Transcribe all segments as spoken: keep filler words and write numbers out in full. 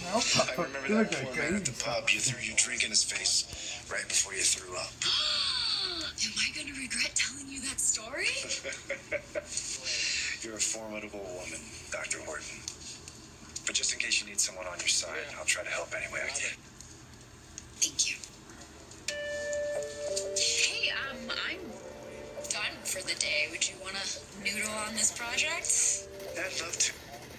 I remember that poor man at the crazy. pub. You threw your drink in his face right before you threw up. Am I gonna regret telling you that story? You're a formidable woman, Doctor Horton. But just in case you need someone on your side, I'll try to help any way I can. Thank you. Hey, um, I'm done for the day. Would you want to noodle on this project? I'd love to.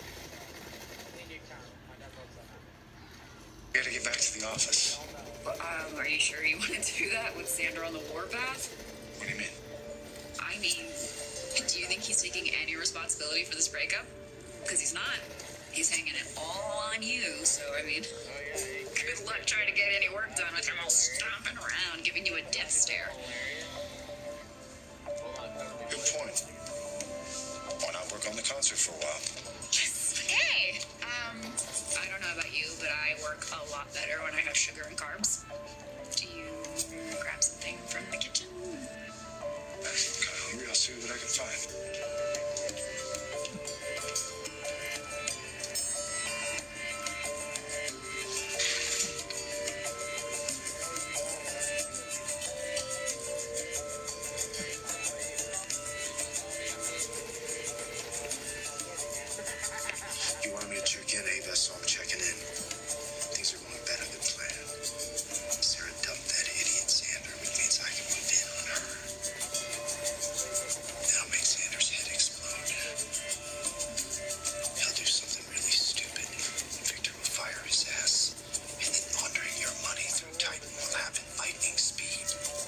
We gotta get back to the office. Well, um, are you sure you want to do that with Xander on the warpath? What do you mean? I mean, do you think he's taking any responsibility for this breakup? Because he's not. He's hanging it all on you, so, I mean, good luck trying to get any work done with him all stomping around, giving you a death stare. Good point. Why not work on the concert for a while? Yes. Hey, um, I don't know about you, but I work a lot better when I have sugar and carbs. Do you grab something from the kitchen? I'm kind of hungry. I'll see what I can find. You wanted me to check in, Ava, so I'm checking in. Things are going better than planned. Sarah dumped that idiot Xander, which means I can move in on her. That'll make Xander's head explode. He'll do something really stupid. Victor will fire his ass, and then laundering your money through Titan will happen lightning speed.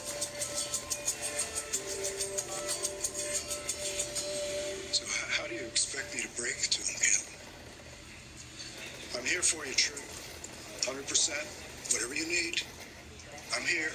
So h- how do you expect me to break it to him, Gil? I'm here for you, True. one hundred percent. Whatever you need, I'm here.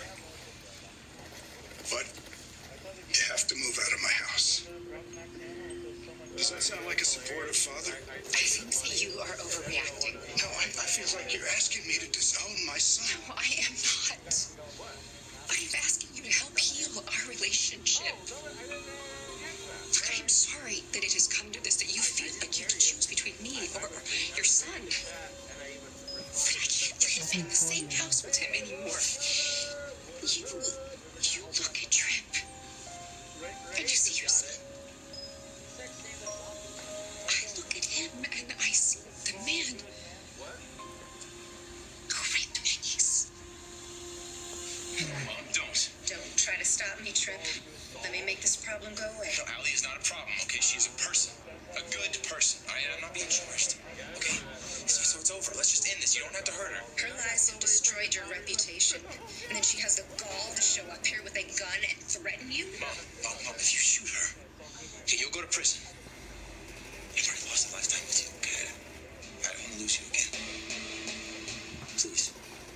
But you have to move out of my house. Does that sound like a supportive father? I think that you are overreacting. No, I, I feel like you're asking me to disown my son. No, I am not. I'm asking you to help heal our relationship. Look, I am sorry that it has come to this, that you feel like you have to choose between me or your son. But I can't live in the same house with him anymore. You, you look at Trip, and you see your son. I look at him, and I see the man who raped my niece. Mom, don't. Don't try to stop me, Trip. Let me make this problem go away. No, Allie is not a problem, okay? She is a person. A good person. I, I'm not being charged. Okay? So, so it's over. Let's just end this. You don't have to hurt her. Her lies have destroyed your reputation. And then she has the gall to show up here with a gun and threaten you? Mom, Mom, Mom, if you shoot her, okay, you'll go to prison. I've already lost a lifetime with you, okay? I don't want to lose you again. Please.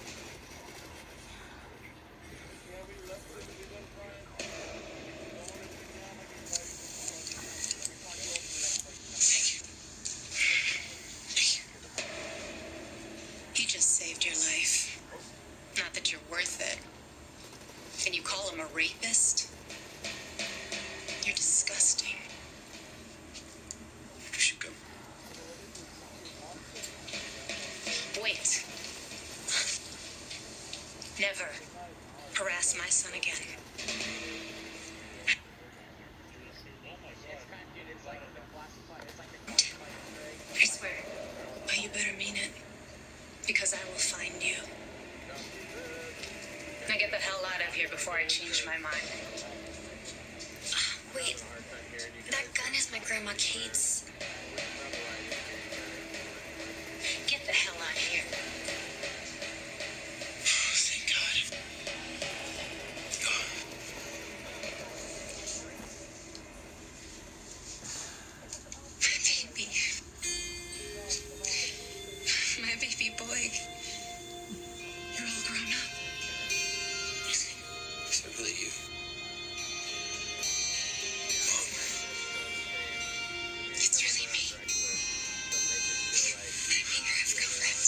He just saved your life. Not that you're worth it. And you call him a rapist? You're disgusting. You should go. Wait. Never harass my son again. I swear. But you better mean it. Because I will find you. Now get the hell out of here before I change my mind. Wait. That gun is my Grandma Kate's. Get the hell out of here. Thank God. Baby. My baby boy. You're all grown up. Is that really you? Mom. It's really me. Your ex-girlfriend.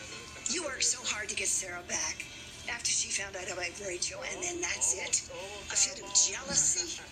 You worked so hard to get Sarah back. After she found out about Rachel, and then that's it. feeling jealousy.